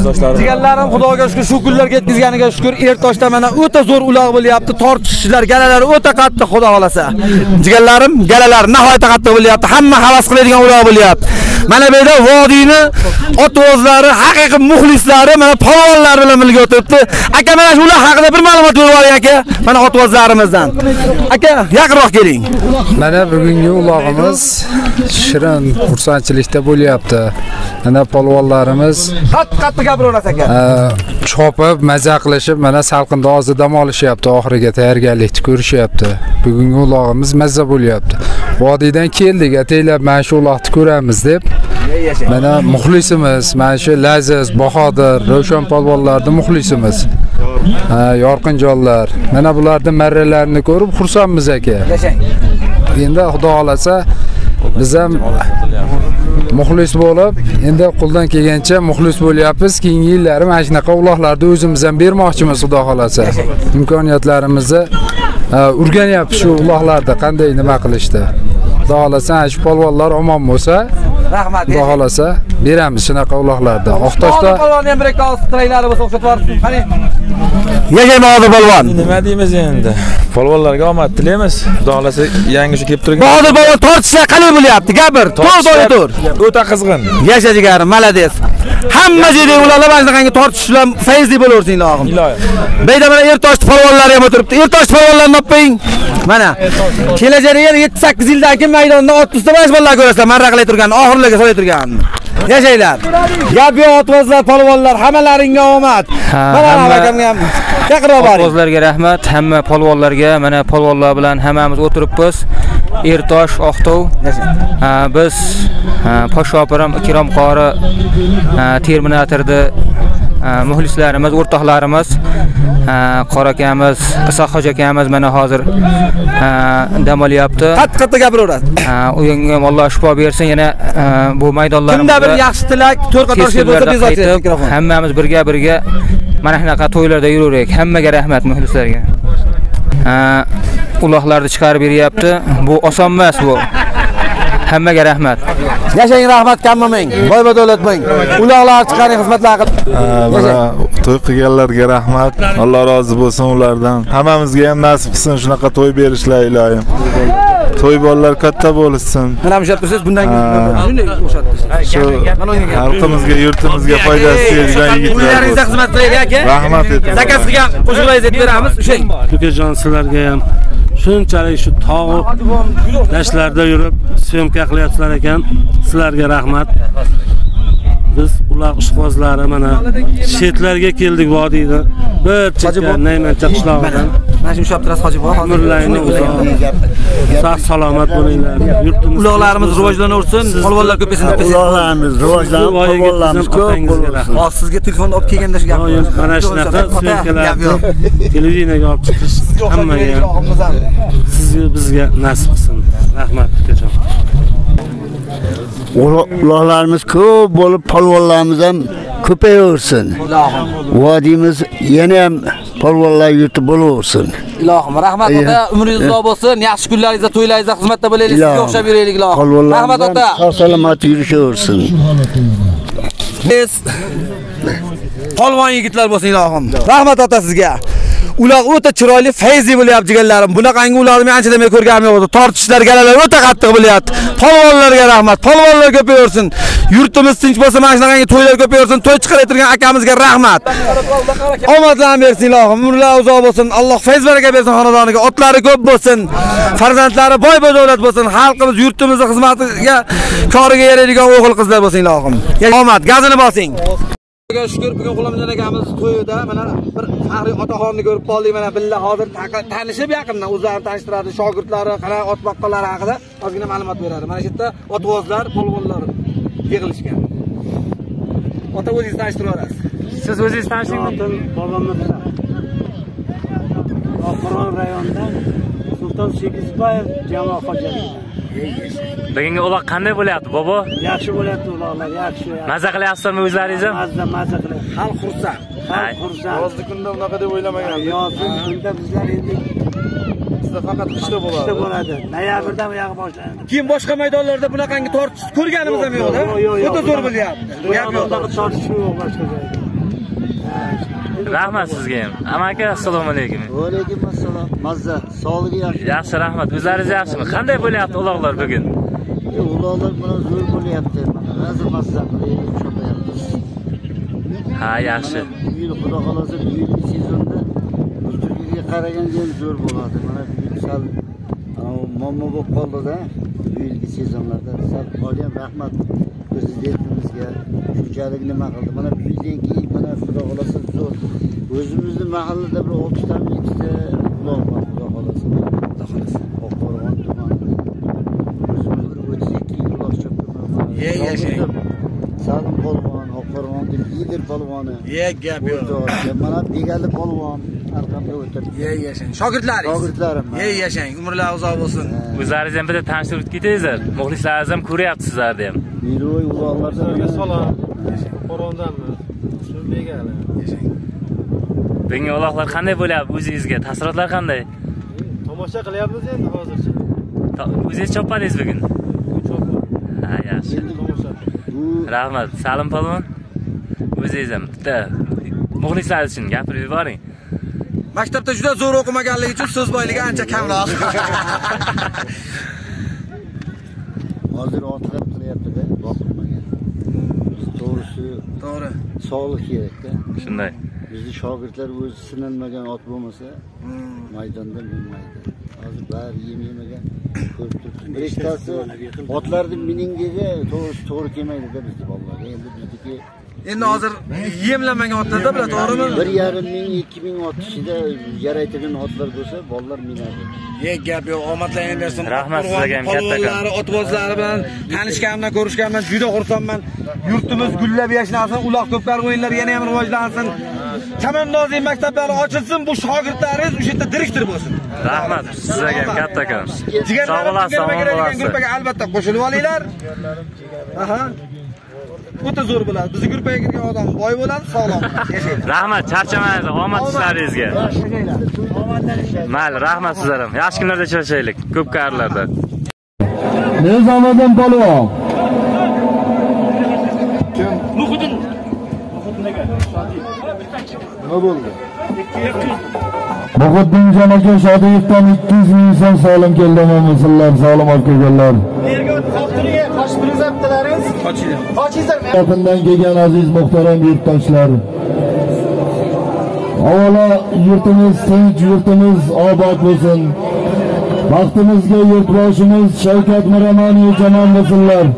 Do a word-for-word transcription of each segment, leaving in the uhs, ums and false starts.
yurtdoshlarim. Jigarlarim, Xudoga shukr, shu kunlarga yetkazganiga shukr. Ertoshda mana o'ta zo'r uloq bo'lyapti. Tortishishlar, galalar o'ta qattiq, Xudo xolasa. Jigarlarim, galalar nihoyatda qattiq bo'lyapti. Hamma havas qiladigan uloq bo'lyapti. Mana bu yerda vodiyni otvozlari, haqiqiy muxlislari, mana polvonlar bilan birga o'tiribdi. Aka, mana shu ular haqida bir ma'lumot berib oling aka. Mana otvozlarimizdan. Aka, yaqinroq keling. Mana bugungi ulog'imiz shirin xursandchilikda bo'lyapti. Mana polvonlarimiz qattiq-qattiq gapiraverasiz aka. Chopib, maza qilishib, mana salqinda hozir dam olishyapti, oxiriga tayyorgarlikni ko'rishyapti. Bugungi ulog'imiz mazza bo'lyapti. Vodiydan keldik, ataylab mana shu uloqni ko'ramiz deb. Mana muxlisimiz, mana shu Laziz, Bahodir, Ravshan polvonlarning muxlisimiz. Ha, yorqinjonlar. Mana bularning marralarini ko'rib xursandmiz aka. Yashang. Endi Xudo xolasa biz ham muxlis bo'lib, endi qo'ldan kelgancha muxlis bo'lyapmiz. Keyingi yillari mana shunaqa uloqlarni o'zimiz ham bermoqchimiz Xudo xolasa. Imkoniyatlarimizni o'rganyapmiz shu uloqlarda qanday nima qilishdi. Xudo xolasa shu polvonlar omon bo'lsa, rahmat. Xudo xolasa beramiz shunaqa uloqlarda. Oqtoshda polvonni ham bir ikki oz traylari bo'lsa o'xshatib yuborsin. Qani. Yashang Bahodir polvon. Nima deymiz endi? Polvonlarga omad tilaymiz. Xudo xolasa yangi shu kelib turgan. Bahodir polvon tortishlar qalay bo'lyapti? Gapir. To'g'ri tur. O'ta qizg'in. Yasha jigarim, malades. Hamma yerda ularlar mana shunaqangi tortish bilan fayzli bo'laversin ilohim. Ilohim. Beyda mana Ertosh polvonlari ham o'tiribdi. Ertosh polvonlarni o'ping. Mana kelajakda yetti sakkiz yildan keyin maydonda otuzta bash bolalar ko'rasizlar. Marra qilib turgan, oxirlarga solib turgan. Yashaylar. Gap yo'q, otvozlar, polvonlar, hammalaringga omad. Mana hakamga ham yaqinroq boring. Otvozlarga rahmat, hamma polvonlarga, mana polvonlar bilan hammamiz o'tiribmiz. Ertosh, Oqtov. Biz Poshshopirim, Ikrom qori, Terminatorda muxlislarimiz, o'rtoqlarimiz, Qora akamiz, Isoq hoji akamiz mana hozir dam olyapti. Qattiq-qattiq gapiraverasiz. O'yinga ham Alloh shifo bersin. Yana bu maydonlarimizda kimda bir yaxshi tilak, to'rqa toshga bo'lsa bezovchi mikrofon. Hammamiz birga-birga mana shunaqa to'ylarda yuraveraylik. Hammaga rahmat muxlislarga. Uloqlarni chiqarib beryapti. Bu oson emas bu. Hammaga rahmat. Yashang, rahmat kammamang. Boy-boy davlatmang. Uloqlar chiqaring, xizmatlar qilib. Mana to'y qilganlarga rahmat. Alloh rozi bo'lsin ulardan. Hammamizga ham nasib qilsin shunaqa to'y berishlar ilohim. To'y bolalar katta bo'lsin. Mana bu tursiz bundan keyin o'xshatdi. Shu xalqimizga, yurtimizga foydasi tegadigan yigitlar. Uylaringizda xizmat qilaylik aka. Rahmat etamiz. Zakasiga qo'shilib aytib beramiz. O'shang. Ukajon sizlarga ham shunchalik shu tog' dashlarda yurib syomka qilyapsizlar ekan. Sizlarga rahmat. Biz ular ishqibozlari mana shetlarga keldik vodiyda. Bir chekka Naymancha qishlog'idan. Mana shu ushlab turasiz hoji bobo. Umrlaringni uzoq. Sog' salomat bo'linglar. Yurtimiz uloqlarimiz rivojlanaversin, polvonlar ko'paysin deb biz. uloqlarimiz rivojlanib, polvonlarimiz ko'p bo'lsin. Hozir sizga telefonni olib kelganda shu gap. Mana shunaqa syomkalar televiziyaga olib chiqish hammaga sizga bizga nasib qilsin. Rahmat ukajon. Uloqlarimiz ko'p bo'lib, polvonlarimiz ham ko'payaversin. Vodiyimiz yana ham polvonlar yurti bo'laversin. Ilohim, rahmat ota, umringiz uzoq bo'lsin. Yaxshi kunlaringizda, to'ylaringizda xizmatda bo'laylik, sizga o'xshab yuraylik ilohim. Rahmat ota. Sog' salomat yurishaversin. Biz polvon yigitlar bo'lsin ilohim. Rahmat ota sizga. Ular o'ta chiroyli, fayzli bo'lyapti jigarlarim. Bunaqangi ularni men ancha demay ko'rganim yo'q edi. Tortishlar, galalar o'ta qattiq bo'lyapti. Polvonlarga rahmat. Polvonlar ko'payaversin. Yurtimiz tinch bo'lsa, mana shunaqangi to'ylar ko'payaversin. To'y chiqarib turgan akamizga rahmat. Omadlarni bersin ilohim. Umrlar uzoq bo'lsin. Alloh fayz baraka bersin xonadoniga. Otlari ko'p bo'lsin. Farzandlari boy-boy davlat bo'lsin. Xalqimiz, yurtimizning xizmatiga, koriga yaraydigan o'g'il qizlar bo'lsin ilohim. Omad, gazini bosing. Xudoga shukr, bugun G'ulomjon akamiz to'yida mana bir faxriy otaxonni ko'rib qoldik. Mana billa hozir tanishib yaqindan o'zlarini tanishtiradi, shogirdlari, qana ot boqqanlari haqida ozgina ma'lumot beradi. Mana shu yerda otvozlar, polvonlar yig'ilishgan. Ota o'zingizni tanishtirib olasiz. Siz o'zingiz tanishing. Bobomni Oqron rayonidan Sulton Sekizbayev jamoa xo'jaligi. Bugungi uloq qanday bo'lyapti, bobo? Yaxshi bo'lyapti uloqlar, yaxshi. Maza qilyapsizmi o'zlaringiz ham? Mazza, mazza qilyapmiz. Xalq xursand. Xalq xursand. Yozgi kunda unaqa deb o'ylamagan. Yozgi kunda bizlar endi bizda faqat qishda bo'ladi. Qishda bo'ladi. Noyabrdan bu yoqqa boshlanadi. Keyin boshqa maydonlarda bunaqangi tortish ko'rganimiz ham yo'q-da. O'ta zo'r bo'lyapti. Gap yo'q. Tortish yo'q boshqa joyda. Rahmat sizga ham. Amaki, assalomu alaykum. Va alaykum assalom. Mazza, sog'ligi yaxshi. Yaxshi, rahmat. O'zlaringiz yaxshimi? Qanday bo'lyapti uloqlar bugun? Uloqlar mana zo'r bo'lyapti. Mana nazar mazza qilib chopayapmiz. Ha, yaxshi. Bu yil xudo xolasa bu yil sezonda Turkiyaga qaraganda ham zo'r bo'ladi. Mana bu yil sal muammo bo'lib qoldi-da. Bu yilgi sezonlarda sal qolyam rahmat prezidentimizga shunchalik nima qildi. Mana bu yildan keyin mana xudo xolasa zo'r. O'zimizning mahallada bir olti ta yetti ta uloq bor xudo xolasa. Xudo xolasa. Oqqo'rg'on tumanida. O'zimizga o'ttiz ikki uloq chopdim. Ye yashang. Salim polvon, Oqqo'rg'onning lider polvoni. Ye gap yo'q. Mana Begali polvon arqamda o'tirdi. Ye yashang. Shogirdlaringiz. Shogirdlarim. Ye yashang. Umrlar uzoq bo'lsin. O'zlaringiz ham bitta tanishtirib ketingizlar. Muxlislaringiz ham ko'ryapti sizlarni ham. Miroy uloqlardan salom. Qo'rondanmi? Shu Begali. Yashang. Bugungi uloqlar qanday bo'lyapti o'zingizga? Taassurotlar qanday? Tomosha qilyapmiz endi hozircha. O'zingiz chopmadingiz bugun? Chopdim. Ha, yaxshi. Rahmat. Salim polvon. O'zingiz ham bitta muxlislaringiz uchun gapirib yuboring. Maktabda juda zo'r o'qimaganligi uchun so'z boyligi ancha kamroq. Hozir otlab qilyapti-da, boqilmagan. To'g'risi, to'g'ri. Sog'liq kerak-da. Shunday. Bizni shogirdlar o'zi sinalmagan ot bo'lmasa, maydonda minmaydi. Hozir bari yem yemagan ko'rib turibsiz. Birishtasi otlarning miningdagi to'g'ri to'g'ri kelmaydi-da bizga bolalarga. Endi bizniki endi hozir yemlanmagan otlarda bular to'g'rimi? bir yarim ming, ikki ming ot ichida yaraytirgan otlar bo'lsa, bolalar minadi. Ye gap yo'q, omadlaring bersin. Rahmat sizlarga ham kattakon. Otbozlari bilan tanishganimdan, ko'rishganimdan juda xursandman. Yurtimiz gullab yashnasin, uloq ko'plar o'yinlar yana ham rivojlansin. Kamandozlik maktablari ochilsin, bu shogirdlaringiz o'sha yerda direktor bo'lsin. Rahmat sizlarga ham kattakon. Sog' bo'lasiz, sog' bo'lasiz. Gruppaga albatta qo'shilib olinglar. Aha. O'ta zo'r bo'ladi. Bizning gruppaga kirgan odam boy bo'ladi, sog'lom yashaydi. Rahmat, charchamangiz, omad ishlaringizga. Mayli, rahmat sizlar ham. Yaxshi kunlarda uchrashaylik, ko'p qarlarda. Nizomiddin polvon. Kim? Muhiddin. Nima bo'ldi? Muhiddin aka Shodiyevdan ikki yuz ming so'm solim keldi, sizlar sog'lom olib kelganlar. Yaqindan kelgan aziz muhtaram yurtdoshlar. Avvalo yurtimiz tinch, yurtimiz obod bo'lsin. Vaqtimizga yurtboshimiz Shavkat Miromonovich jamon bo'lsinlar.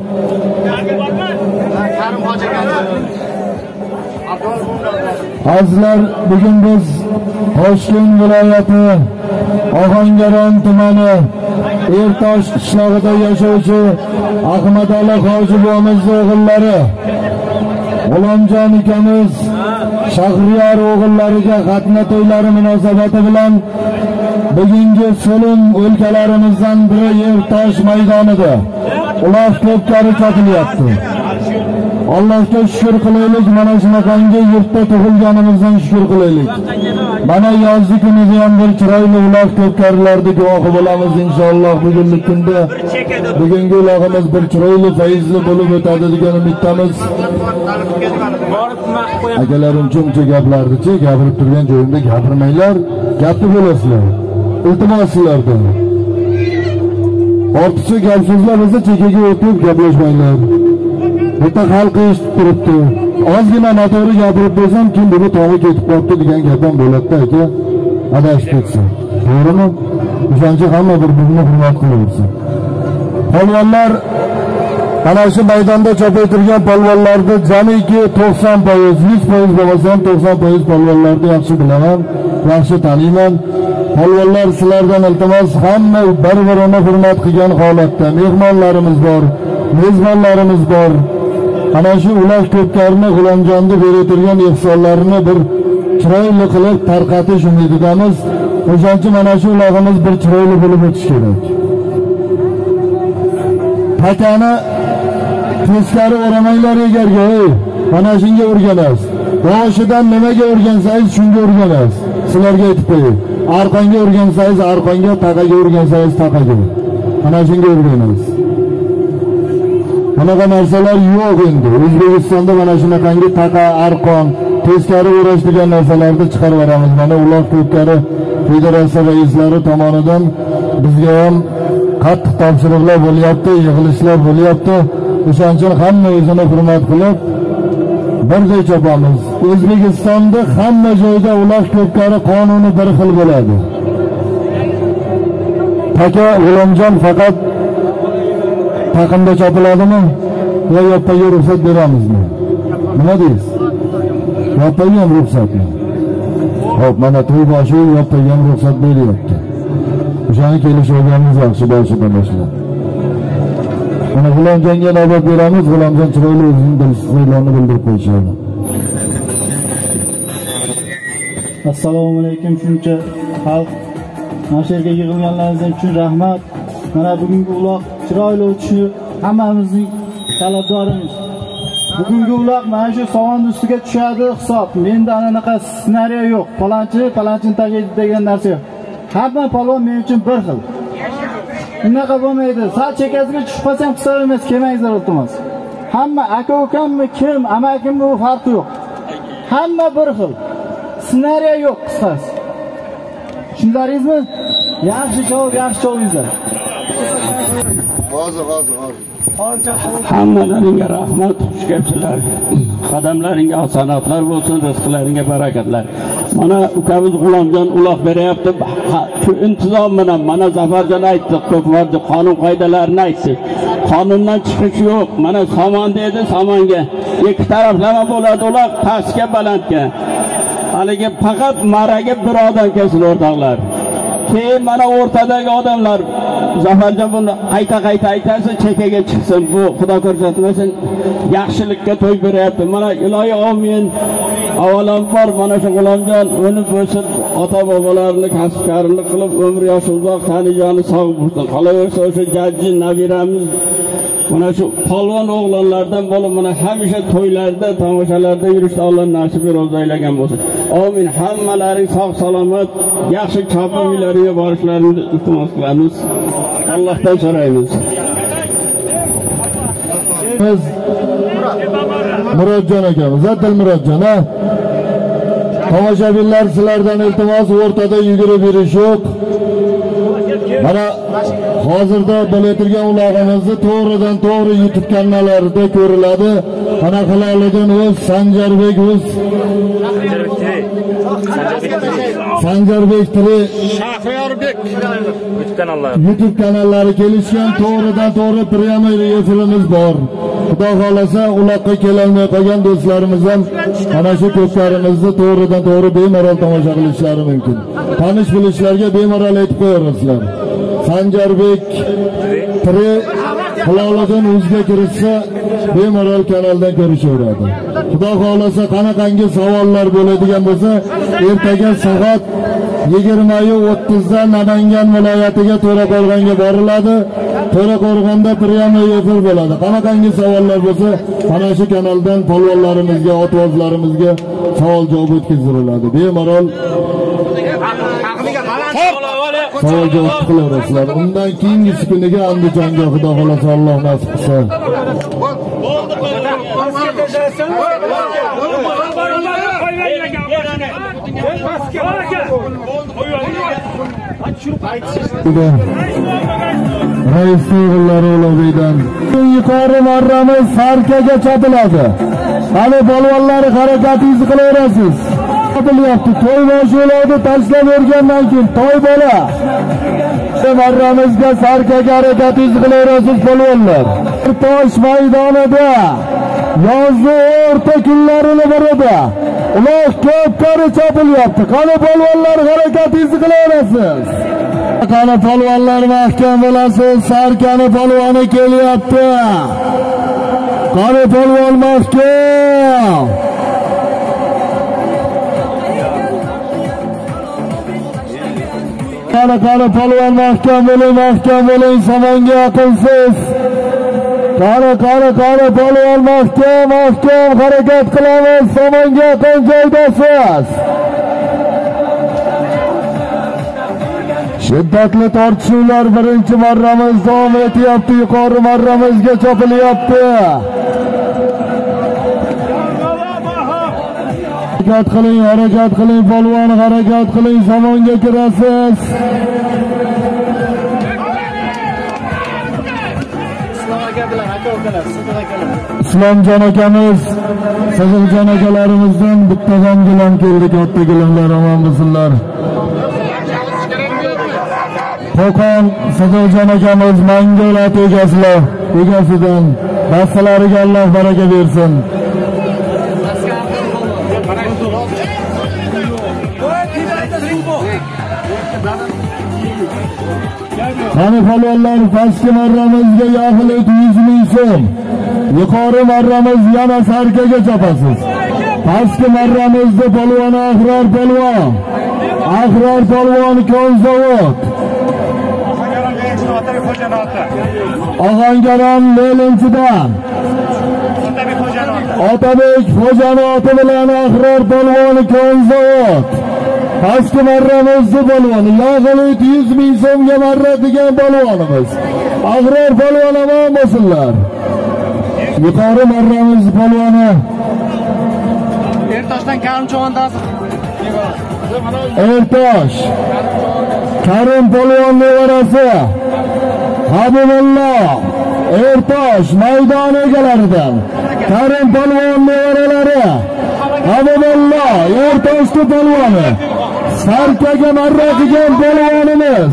Azizlar, bugun biz Toshkent viloyati Ohangaron tumani Ertosh qishlog'ida yashovchi Ahmadali hoji bobomiz o'g'illari G'ulomjon akamiz Shahriyor o'g'illariga xatna to'ylari munosabati bilan bugungi so'lim o'lkalarimizdan biri Ertosh maydonida uloq ko'pkari sotilyapti. Allohga shukr qilaylik, mana shunaqangi yurtda tug'ilganimizdan shukr qilaylik. Mana yozgi kunida ham bir chiroyli uloq ko'pkarlarga guvohi bo'lamiz inshaalloh bugungi kunda. Bugungi uloqimiz bir chiroyli fayzli bo'lib o'tadi degan umiddamiz. Akalarim chuncha gaplarni-chi, gapirib turgan joyimda gapirmanglar, gapni bo'lasizlar. Iltimos sizlardan. Ortiqcha gap so'zlar bo'lsa chekkaga o'tib gaplashmanglar. Bitta xalq eshitib turibdi. Ozgina noto'g'ri gapirib qo'ysam, kim buni tog'i ketib qolibdi degan gapdan bo'ladi aka. Adashib ketsin. To'g'rimi? O'shancha hamma bir-birini hurmat qilaversin. Polvonlar ana shu maydonda chopaytirgan polvonlarni jamiki to'qson foiz, yuz foiz bo'lmasa ham to'qson foiz polvonlarni yaxshi bilaman, yaxshi taniyman. Polvonlar sizlardan iltimos, hamma bir-birini hurmat qilgan holatda mehmonlarimiz bor, mezbonlarimiz bor. Ana shu uloq ko'pkarni G'ulomjonda berayotgan ehsonlarini bir chiroyli qilib tarqatish umididamiz. O'shancha mana shu uloqimiz bir chiroyli bo'lib o'tishi kerak. Pakani teskari o'ramanglar egarga, ey. Mana shunga o'rganasiz. Boshidan nimaga o'rgansangiz shunga o'rganasiz. Sizlarga aytib qo'ying. Arqonga o'rgansangiz arqonga, taqaga o'rgansangiz taqaga. Mana shunga o'rganasiz. Bunaqa narsalar yo'q endi. O'zbekistonda mana shunaqangi taqa, arqon, teskari o'rash degan narsalarni chiqarib beramiz. Mana ular ko'pkari federatsiya raislari tomonidan bizga ham qattiq topshiriqlar bo'lyapti, yig'ilishlar bo'lyapti. O'shaning uchun hamma o'zini hurmat qilib birday chopamiz. O'zbekistonda hamma joyda ular ko'pkari qonuni bir xil bo'ladi. Taka G'ulomjon faqat taqimda chopiladimi yo yoppaga ruxsat beramizmi? Nima deysiz? Yoppaga ham ruxsatmi? Xo'p, mana to'y boshi yoppaga ham ruxsat beryapti. O'shani kelishganimiz yaxshi boshidan boshlab. Mana G'ulomjonga navbat beramiz. G'ulomjon chiroyli o'zining dilsizligini bildirib qo'yishadi. Assalomu alaykum shuncha xalq. Mana shu yerga yig'ilganlaringiz uchun rahmat. Mana bugungi uloq chiroyli o'tishi hammamizning talabdorimiz. Bugungi uloq mana shu sovun ustiga tushadi hisob. Menda anaqa ssenariy yo'q. Palanchi, palanchin tagida degan narsa yo'q. Hamma palvon men uchun bir xil. Unaqa bo'lmaydi. Sal chekkasiga tushib qolsam hisob emas, kelmangizlar iltimos. Hamma aka ukammi, kim, amakimmi bu farqi yo'q. Hamma bir xil. Ssenariy yo'q qisqasi. Tushunlaringizmi? Yaxshi javob, yaxshi javobingizlar. Hozir, hozir, hozir. Hammalaringga rahmat, xush kelibsizlar. Qadamlaringga osonatlar bo'lsin, rizqlaringga barakatlar. Mana ukamiz G'ulomjon uloq beryapti. Shu intizom bilan mana Zafarjon aytdi, ko'pmardi qonun qoidalarini aytdi. Qonundan chiqish yo'q. Mana somon dedi, somonga ikki taraflama bo'ladi uloq, pastga, balandga. Haligi faqat maraga bir odam kelsin o'rtoqlar. Keyin mana o'rtadagi odamlar Zafarjon buni qayta-qayta aytasa chekaga chiqsin. Bu Xudo ko'rsatmasin yaxshilikka to'y beryapti. Mana ilohi amin. Avvalambor mana shu G'ulomjon o'lib o'sib ota bobolarini kasbkorlik qilib umr yoshi uzoq, tani joni sog' bo'lsin. Qolaversa o'sha jajji nabiramiz mana shu polvon o'g'lonlardan bo'lib mana hamisha to'ylarda, tomoshalarda yurishni Alloh nasib ro'za aylagan bo'lsin. Amin. Hammalaring sog' salomat, yaxshi chopib uylariga borishlarini iltimos qilamiz. Allohdan so'raymiz. Biz Murodjon akamiz, Zadil Murodjon, ha? Tomoshabinlar sizlardan iltimos, o'rtada yugurib yurish yo'q. Mana hozirda bo'layotgan ulog'imizni to'g'ridan to'g'ri YouTube kanallarida ko'riladi. Mana Hiloliddin o'z, Sanjarbek o'z, Sanjarbek Tiri, Shahriyorbek YouTube kanallari. YouTube kanallari kelishgan, to'g'ridan to'g'ri premyer efirimiz bor. Xudo xolasa uloqqa kelolmay qolgan do'stlarimiz ham mana shu ko'pkarimizni to'g'ridan to'g'ri bemalol tomosha qilishlari mumkin. Tanish bilishlarga bemalol aytib qo'yasizlar. Sanjarbek Tiri Hiloliddin o'ziga kirishsa bemalol kanaldan ko'rishaveradi. Xudo xolasa qanaqangi savollar bo'ladigan bo'lsa, ertaga soat yigirma o'ttiz da Namangan viloyatiga To'raqo'rg'onga boriladi. To'raqo'rg'onda premyer efir bo'ladi. Qanaqangi savollar bo'lsa, mana shu kanaldan polvonlarimizga, otvozlarimizga savol javob o'tkaziladi. Bemalol savol javob qilaverasizlar. Undan keyingi kuniga Andijonga Xudo xolasa Alloh nasib qilsa. Rais o'g'illari Ulug'bekdan yuqori marramiz Sarkaga chopiladi. Hali polvonlari harakatingizni qilaverasiz. Chopilyapti. To'y boshlanadi, tashlab bergandan keyin to'y bola. Marramizga Sarkaga harakatingizni qilaverasiz polvonlar. Tosh maydonida yozgi o'rta kunlarini birida uloq ko'pkari chopilyapti. Qani polvonlar harakatingizni qilaverasiz. Qani polvonlar mahkam bo'lasiz. Sarkani polvoni kelyapti. Qani polvon mahkam. Qani qani polvon mahkam bo'ling, mahkam bo'ling, somonga yaqinsiz. Qani qani qani polvon mahkam, mahkam harakat qilamiz, somonga yaqin joydasiz. Shiddatli tortishuvlar birinchi marramiz davom etyapti, yuqori marramizga chopilyapti. Harakat qiling, harakat qiling, polvon, harakat qiling, zamonga kirasiz. Islomjon akamiz, Sig'iljon akalarimizdan bitta ham gilam keldi, katta gilamlar omon bo'lsinlar. Qo'qon Sig'iljon akamiz Mangolat egasilar, egasidan bassalariga Alloh baraka bersin. Qani polvonlar, pastki marramizga yaxlit yuz ming so'm. Yuqori marramiz yana sarkaga chopasiz. Pastki marramizda polvon Ahror polvon. Ahror polvon Konzavod. Og'angaron Lelinchidan. Otabek xo'janoti bilan Ahror polvon Konzavod. Pastki marramizda polvon yaxlit yuz ming so'mga marra degan polvonimiz. Ahror polvon omon bo'lsinlar. Yuqori marramiz polvoni Ertoshdan Karim Chavandasi. Ertosh Karim polvon nevarasi Habibulloh Ertosh maydon egalaridan Karim polvon nevaralari Habibulloh Ertoshni polvoni sarkaga marra degan polvonimiz.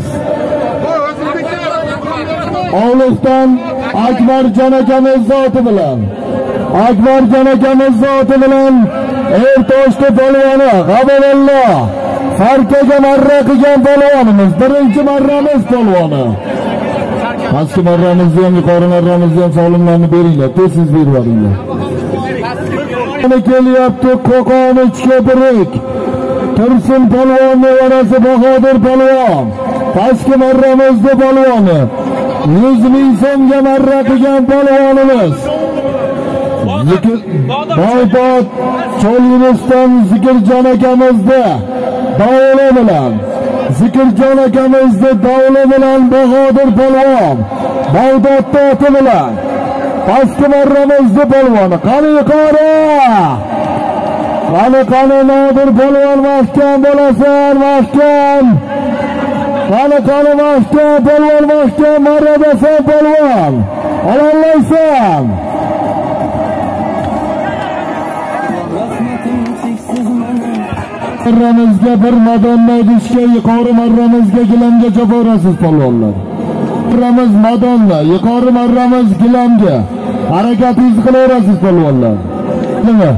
Ovliqdan Akbarjon akamiz zoti bilan Akbarjon akamiz zoti bilan Ertoshni polvoni Habibulloh sarkaga marra qilgan polvonimiz, birinchi marramiz polvoni. Pastki marramizni ham, yuqori marramizni ham sog'limlarni beringlar, tez-tez berib yuboringlar. Mana kelyapti Qo'qon Uchko'prik. Tursun polvon nevarasi Bahodir polvon. Pastki marramizda polvoni yuz ming so'mga marra qilgan polvonimiz. Boybod Cho'lyurusdan Zikirjon akamizda davla bilan Zikirjon akamizda davla bilan Bahodir polvon Bag'dodda oti bilan pastki marramizda polvoni qani yuqori. Qani qani Nodir polvon mahkam bo'lasan, mahkam. Qani qani mahkam polvon, mahkam marradasan polvon. Olollaysan. Marramizga bir madonna idishga, yuqori marramizga gilamga choporasiz polvonlar. Marramiz madonna, yuqori marramiz gilamga. Harakatingizni qilaverasiz polvonlar. Nima?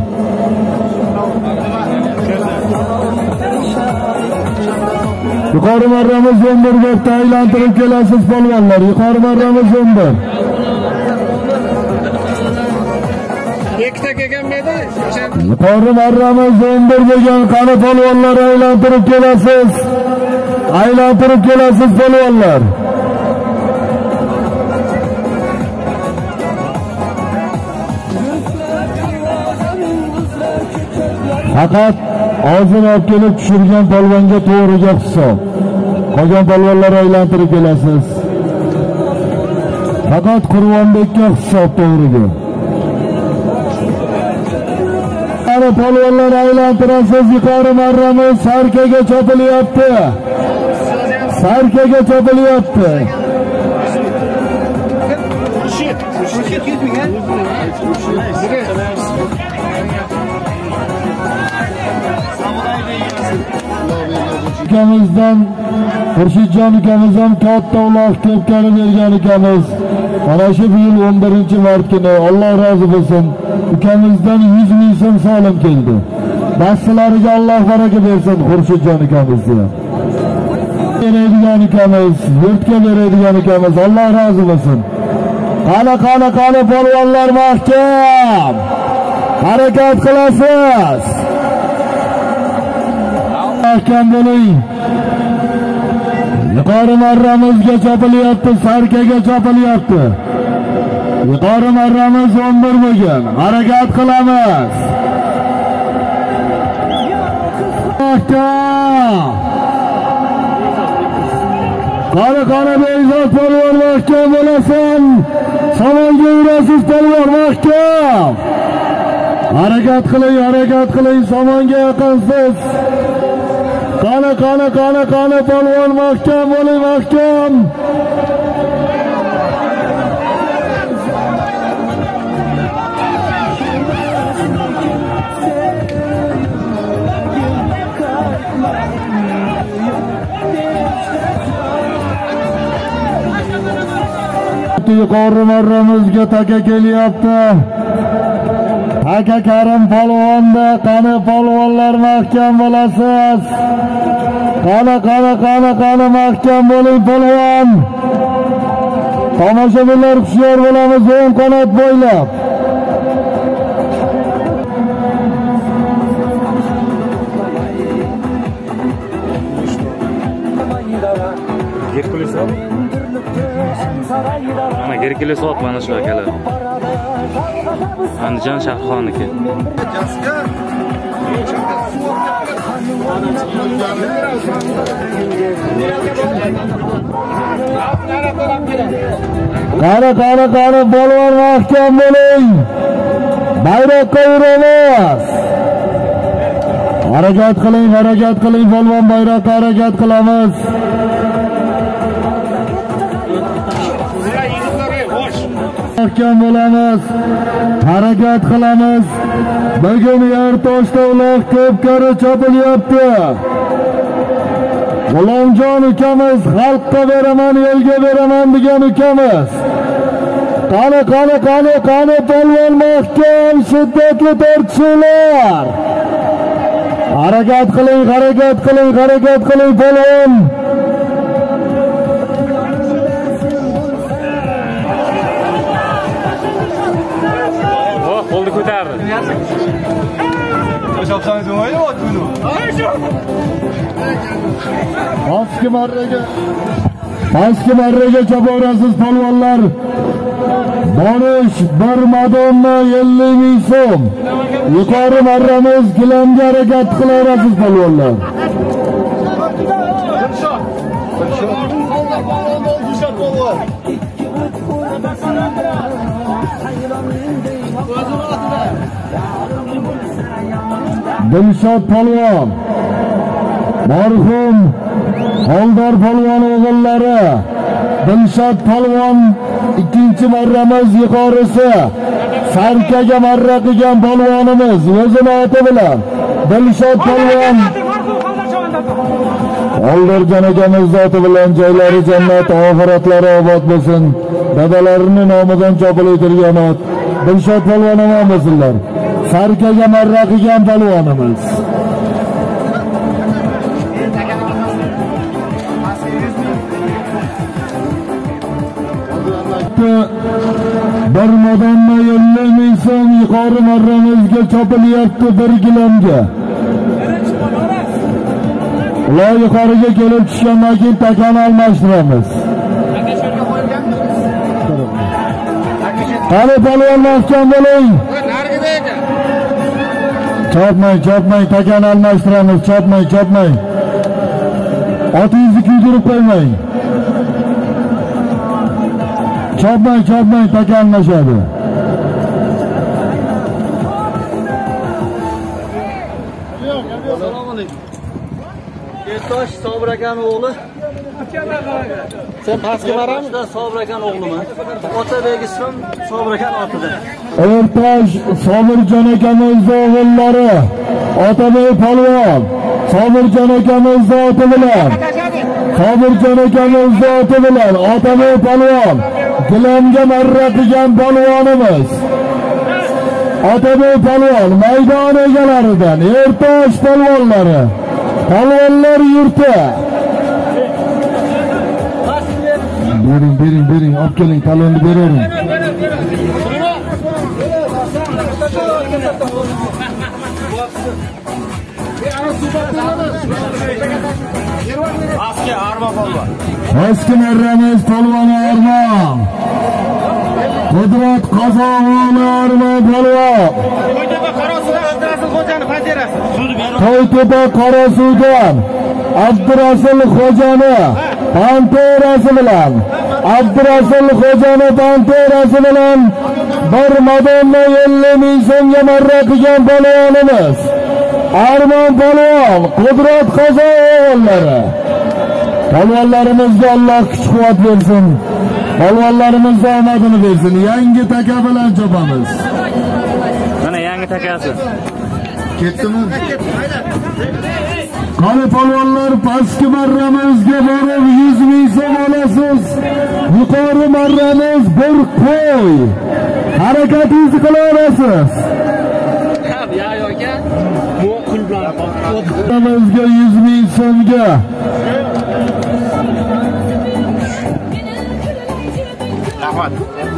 Yuqori marramiz o'n bir vaqtda aylantirib kelasiz polvonlar. Yuqori marramiz o'n bir. Ikkita kelganmidi? Yuqori marramiz o'n bir degan qani polvonlar aylantirib kelasiz. Aylantirib kelasiz polvonlar. Faqat og'zini olib kelib tushirgan polvonga to'g'riga hisob. Qolgan polvonlar aylantirib kelasiz. Faqat Qurbonbekka hisob to'g'riga. Qani polvonlar aylantirasiz, yuqori marramiz sarkaga chopilyapti. Sarkaga chopilyapti. Ukamizdan Xurshidjon ukamiz ham katta uloq ko'pkani bergan ukamiz. Mana shu yil o'n birinchi mart kuni Alloh rozi bo'lsin, ukamizdan yuz ming so'm solim keldi. Bassalariga Alloh baraka bersin Xurshidjon ukamizga. Beradigan ukamiz, yurtga beradigan ukamiz, Alloh rozi bo'lsin. Qani qani qani polvonlar mahkam. Harakat qilasiz. Mahkam bo'ling. Yuqori marramizga chopilyapti, sarkaga chopilyapti. Yuqori marramiz o'n bir bo'lgan. Harakat qilamiz. Mahkam. Qani qani Beyzod polvon mahkam bo'lasan. Samonga yurasiz polvon mahkam. Harakat qiling, harakat qiling, somonga yaqinsiz. Qani, qani, qani, qani, polvon mahkam bo'ling, mahkam. Yuqori marramizga taka kelyapti. Aka Karim polvonda, qani polvonlar mahkam bo'lasiz. Qani, qani, qani, qani mahkam bo'ling polvon. Tomoshabinlar hushyor bo'lamiz o'ng qanot bo'ylab. Gerkules ol. Ana Gerkules ot mana shu akalar. Andijon shahrixonniki. Qani, qani, qani polvon mahkam bo'ling. Bayroqqa uramiz. Harakat qiling, harakat qiling polvon, bayroqqa harakat qilamiz. Mahkam bo'lamiz, harakat qilamiz. Bugun Yertoshda uloq ko'p karra chopilyapti. G'ulomjon ukamiz xalqqa beraman, elga beraman degan ukamiz. Qani, qani, qani, qani polvon mahkam, shiddatli tortishuvlar. Harakat qiling, harakat qiling, harakat qiling polvon. Qo'lni ko'tardi. Pastki marraga, pastki marraga choporasiz polvonlar. Borish bir madonna ellik ming so'm. Yuqori marramiz gilamga harakat qilarasiz polvonlar. Dilshod polvon, marhum Holdor polvon o'g'illari, Dilshod polvon ikkinchi marramiz yuqorisi, Sarkaga marra qilgan polvonimiz o'zini oti bilan Dilshod polvon Holdorjon akamiz zoti bilan joylari jannat, oxiratlari obod bo'lsin. Dadalarining nomidan chopilaytirgan ot Dilshod polvon omon bo'lsinlar. Sarkaga marra qilgan polvonimiz. Bir madonna ellik ming so'm yuqori marramizga chopilyapti bir gilamga. Ular yuqoriga kelib tushgandan keyin takani almashtiramiz. Qani polvon mahkam bo'ling. Chopmang, chopmang, takani almashtiramiz, chopmang, chopmang. Otingizni kuydirib qo'ymang. Chopmang, chopmang, takani almashadi. Assalomu alaykum. Ertosh Sobir akaning o'g'li. Sen pastga boramiz? Sobir akaning o'g'liman. Otabek ismim Sobir akaning otida. Ertosh Sobirjon akamiz o'g'illari, Otabek polvon, Sobirjon akamiz oti bilan, Sobirjon akamiz oti bilan Otabek polvon gilamga marra qilgan polvonimiz. Otabek polvon maydon egalaridan Ertosh polvonlari, polvonlar yurti. Bering, bering, bering, olib keling, talonni beravering. Aski arma polvon. Eski marramiz polvon Armon. Qudrat Qozog'ini Armon polvon. To'ytepa Qorasuv Abdurasul xo'jani panjarasi. To'ytepa Qorasuvdan Abdurasul xo'jani panterasi bilan Abdurasul Xo'jani panterasi bilan bir Madonna ellik ming so'mga marra qilgan polvonimiz Armon polvon, Qudrat Qozoq o'g'illari. Polvonlarimizga Alloh kuch-quvvat bersin. Polvonlarimizga omadini bersin. Yangi taka bilan chopamiz. Mana yangi takasi. Ketdimi? Qani polvonlar pastki marramizga borib yuz ming so'm olasiz. Yuqori marramiz bir qo'y. Harakatingizni qila olasiz. Bizga yuz ming so'mga. Rahmat.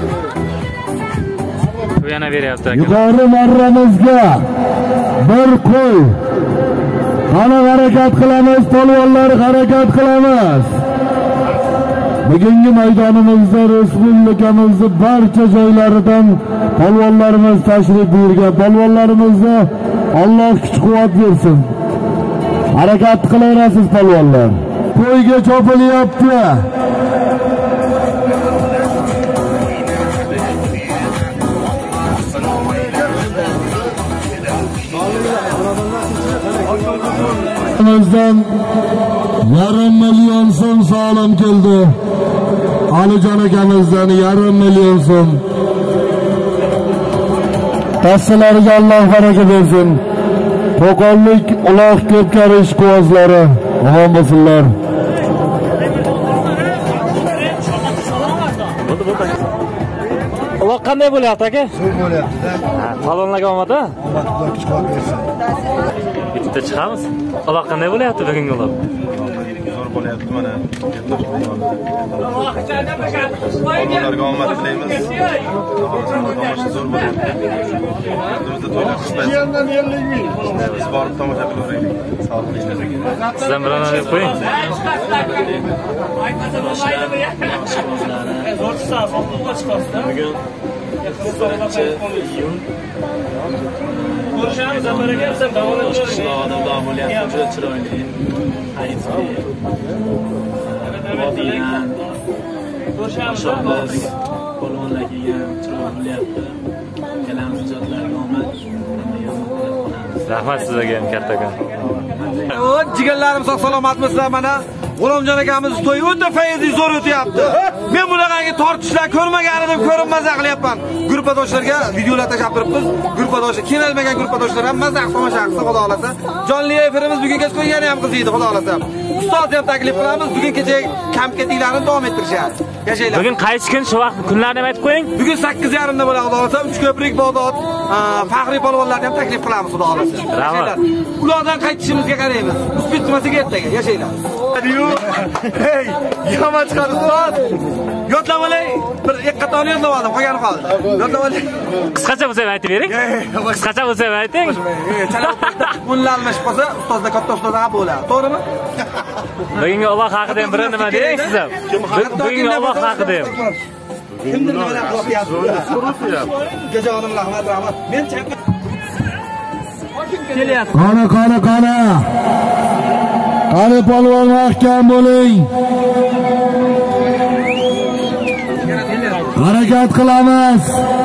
Bu yana beryapti aka. Yuqori marramizga bir qo'y. Qani harakat qilamiz, polvonlar harakat qilamiz. Bugungi maydonimizda respublikamizning barcha joylaridan polvonlarimiz tashrif buyurgan. Polvonlarimizga Alloh kuch-quvvat bersin. Harakat qilaverasiz polvonlar. Qo'yga chopilyapti. Bizdan yarim million so'm solim keldi. Alijon akamizdan yarim million so'm. Tassalariga Alloh baraka bersin. Qo'qonlik uloq ko'pkari ishqibozlari omon bo'lsinlar. Uloq qanday bo'lyapti aka? Zo'r bo'lyapti. Palonlarga omad a? Alloh kuch-quvvat bersin. Bitta chiqamiz. Uloq qanday bo'lyapti bugungi uloq? Zo'r bo'lyapti mana. Polvonlarga omad tilaymiz. Tomosha zo'r bo'lyapti. O'zimizda to'ylar qilamiz. ellik ming. Biz borib tomosha qilaveraylik. Sog'lik ishlasak. Sizdan bir ona deb qo'ying. Bugun birinchi iyun. Ko'rishamiz, baraka ham davolab Odamlar bo'lyapti, juda chiroyli. Hayitli. Vodiyan. Ko'rishamiz, polvonlar kelgan, chiroyli bo'lyapti. Kelamiz ijodlarga omad. Rahmat sizlarga ham kattakon. Jigarlarim sog' salomatmisizlar mana? G'ulomjon akamiz to'yi o'ta fayzli zo'r o'tyapti. Men bunaqangi tortishlar ko'rmagan edim, ko'rib maza qilyapman. Gruppadoshlarga videolar tashab turibmiz. Gruppadoshlar, kelmagan gruppadoshlar ham maza tomosha qilsa, xudo xolasa. Jonli efirimiz bugun kechga yana ham qiziydi, xudo xolasa. Ustoz ham taklif qilamiz, bugun kecha kamketliklarini davom ettirishadi. Yashaylar. Bugun qaysi kun, shu vaqt kunlarni aytib qo'ying. Bugun sakkiz yarim da bo'ladi, xudo xolasa. Uchko'prik, Bog'dod, faxriy polvonlarni ham taklif qilamiz, xudo xolasa. Rahmat. Ulardan qaytishimizga qaraymiz. Bitmasiga ertaga yashaylar. Hey, yomon chiqadi ustoz. Yodlab olay. Bir ikki qator yodlamadim, qolgani qoldi. Yodlab olay. Qisqacha bo'lsa aytib bering. Qisqacha bo'lsa ayting. Bunlar almashib qolsa, ustozda katta ustozlar bo'ladi. To'g'rimi? Bugungi Alloh haqida ham bir nima deng siz ham. Bugungi Alloh haqida ham. Kimdir nima qilyapti? Gajonim rahmat, rahmat. Men chaqir. Kelyapti. Qani, qani, qani. Qani polvon mahkam bo'ling. Harakat qilamiz.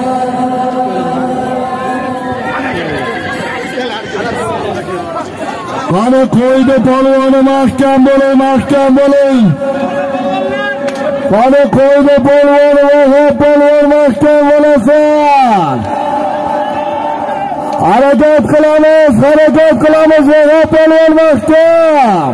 Qani qo'ydi polvoni mahkam bo'ling, mahkam bo'ling. Qani qo'ydi polvoni va polvon mahkam bo'lasan. Harakat qilamiz, harakat qilamiz va polvon mahkam.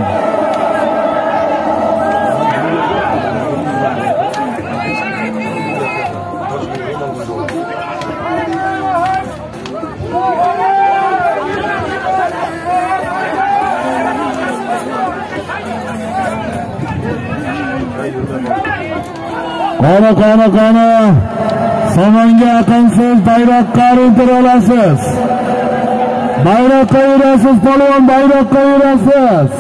Qani, qani, qani. Somonga yaqinsiz, bayroqqa intira olasiz. Bayroqqa yurasiz, polvon, bayroqqa yurasiz.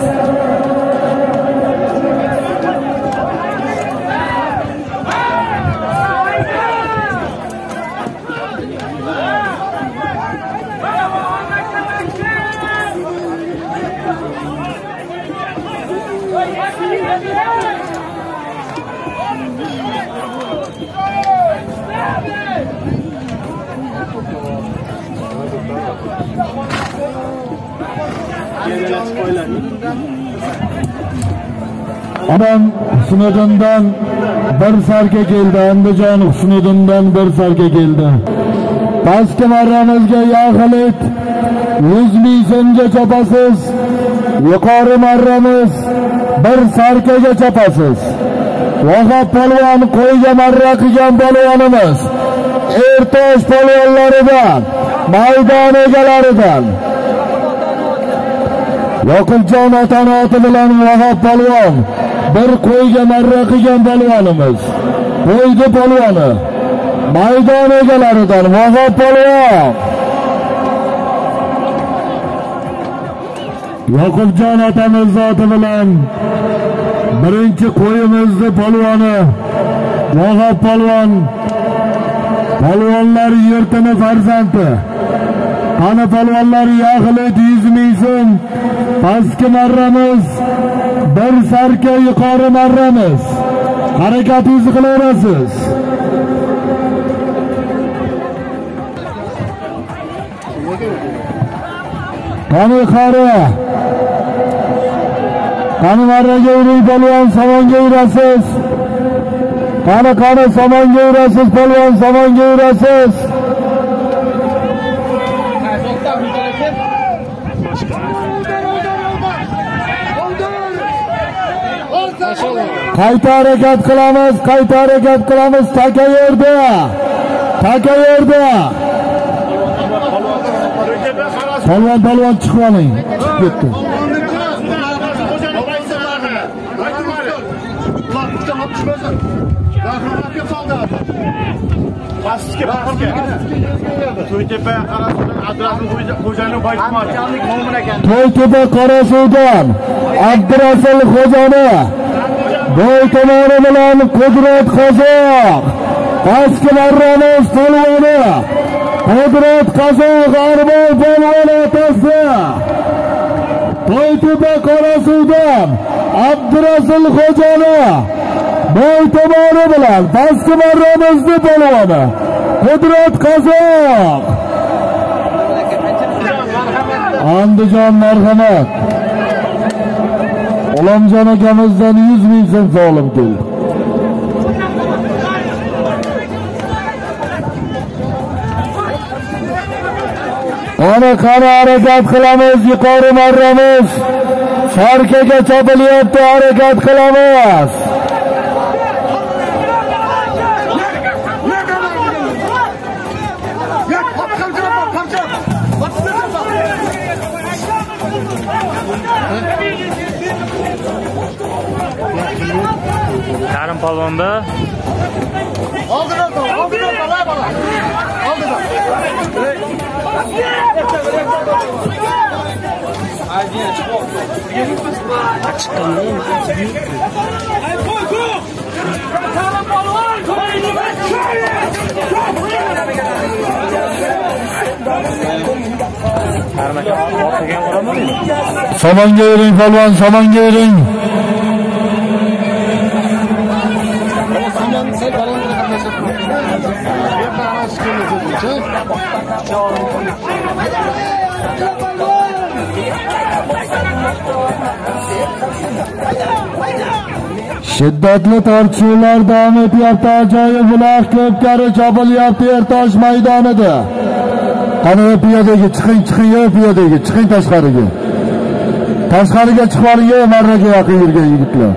Adam Husniddindan bir sarka keldi, Andijon Husniddindan bir sarka keldi. Pastki marramizga yaxlit yuz ming so'mga chopasiz. Yuqori marramiz bir sarkaga chopasiz. Vahab polvon qo'yga marra qilgan polvonimiz. Ertosh polvonlaridan, maydon egalaridan. Yoqubjon otanoti bilan Vahab polvon bir qo'yga marra qilgan polvonimiz. Qo'ydi polvoni. Maydon egalaridan Vahab polvon. Yoqubjon otamiz zoti bilan birinchi qo'yimizni polvoni Vahab polvon. Polvonlar yurtini farzandi. Qani polvonlar yaxlit yuz ming so'm. Pastki marramiz bir sarka, yuqori marramiz. Harakatingizni qilaverasiz. Qani qari. Qani marraga yuring polvon, somonga yurasiz. Qani qani somonga yurasiz polvon, somonga yurasiz. Qayta harakat qilamiz, qayta harakat qilamiz. Taka yerda. Taka yerda. Polvon polvon chiqib oling. Chiqib ketdi. Pastga pastga. To'ytepa qarasuvdan Abdurasul xo'jani baytmadi. To'ytepa qarasuvdan Abdurasul xo'jani boy tomoni bilan Qudrat Qozoq. Pastki marramiz polvoni Qudrat Qozoq Arbol polvon otasi. To'ytepa qarasuvdan Abdurasul xo'jani boy tomoni bilan pastki marramizni polvoni Qudrat Qozoq. Andijon marhamat. Olamjon akamizdan yuz ming so'm so'lim keldi. Ana qani harakat qilamiz, yuqori marramiz sarkaga chopilyapti, harakat qilamiz. Karim polvonda Oldidan, oldidan, balay balay. Oldidan. Somonga yuring polvon, somonga yuring. Shiddatli tortishuvlar davom etyapti. Ajoyib uloq ko'p karra chopilyapti Ertosh maydonida. Qani piyodaga chiqing, chiqing, piyodaga chiqing tashqariga. Tashqariga chiqib oling, marraga yaqin yurgan yigitlar.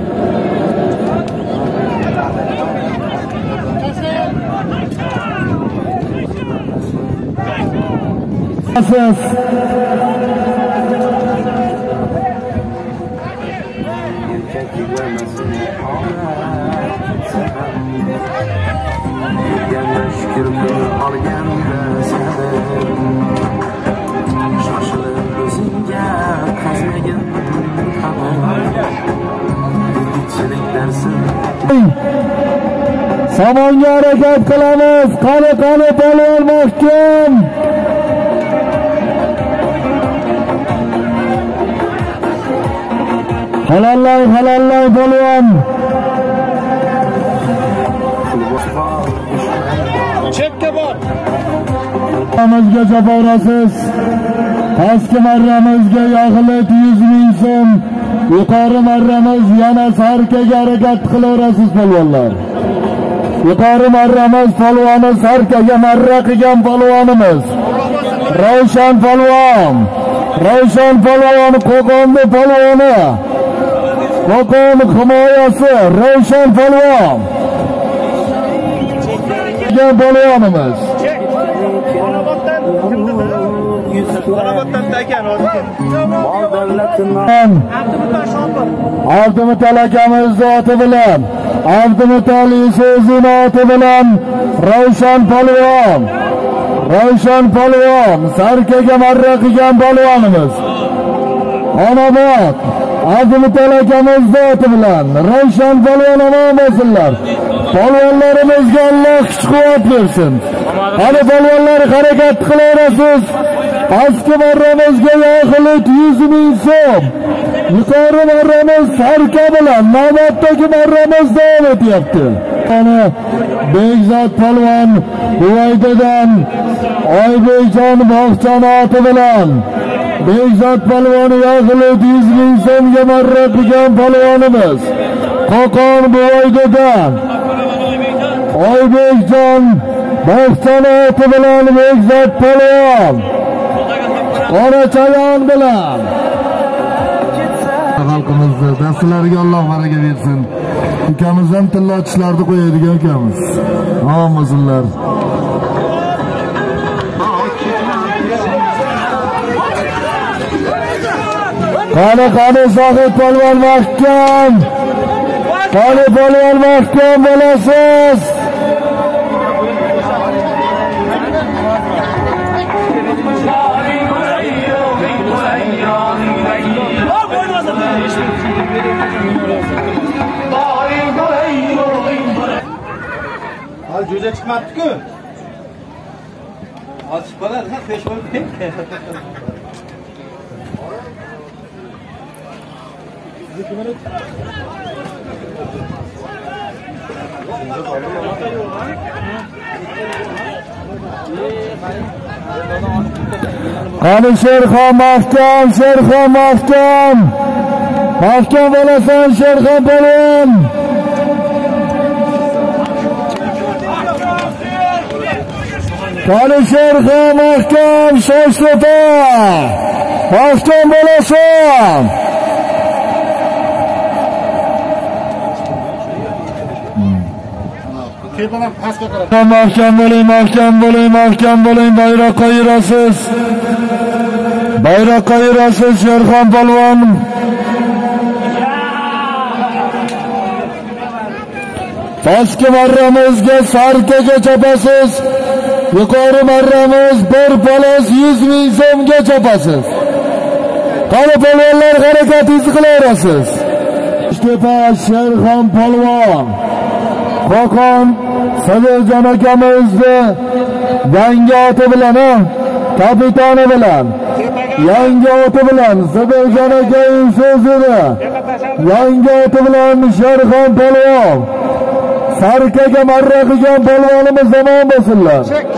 Siz Somonga harakat qilamiz. Qani qani polvon mahkam. Halallay, halallay polvon. Chekka bor. Namozga jaborasiz. Pastki marramizga yog'ilib yuz ming so'm, yuqori marramiz yana sarkaga harakat qilaverasiz polvonlar. Yuqori marramiz polvoni sarkaga marra qilgan polvonimiz. Ravshan polvon. Ravshan polvon Qo'qonni polvoni. Qo'qon himoyasi Ravshan polvon. Qilgan polvonimiz. Abdumutal akamiz zoti bilan, Abdumutal so'zini oti bilan Ravshan polvon. Ravshan polvon sarkaga marra qilgan polvonimiz. Onobod Abdumutal akamiz zoti bilan Ravshan polvon omon bo'lsinlar. Polvonlarimizga Alloh kuch-quvvat bersin. Hali polvonlar harakat qilaverasiz. Pastki marramizga yog'ilib yuz ming so'm. Yuqori marramiz sarka bilan navbatdagi marramiz davom etyapti. Ana Bekzod polvon Huvaydadan Oybekjon bog'chanoti bilan Bekzod polvon yog'ilib yuz ming so'mga marra qilgan polvonimiz. Qo'qon Huvaydadan Oybekjon bog'chanoti bilan Bekzod polvon Qorachayon bilan xalqimizni dastlariga Alloh baraka bersin. Ukamiz ham tilla ochishlarni qo'yadigan ukamiz. Omon bo'lsinlar. Qani qani Zohid polvon mahkam. Qani polvon mahkam bo'lasiz. Hal jo'ja chiqmabdi-ku. Hozir chiqadi, ha, pesh bo'lib. Qani Sherxon mahkam, Sherxon mahkam. Mahkam bo'lasan Sherxon polvon. Qani Sherxon mahkam, Shoshtepa. Mahkam bo'lasan. Mahkam bo'ling, mahkam bo'ling, mahkam bo'ling, bayroqqa yurasiz. Bayroqqa yurasiz Sherxon polvon. Pastki marramizga sarkaga chopasiz. Yuqori marramiz bir palos yuz ming so'mga chopasiz. Qani polvonlar harakatingizni qilaverasiz. Tepa Sherxon polvon. Qo'qon Sadirjon akamizni yangi oti bilan, kapitani bilan, yangi oti bilan Sadirjon akaning so'zini, yangi oti bilan Sherxon polvon. Sarkaga marra qilgan polvonimiz omon bo'lsinlar.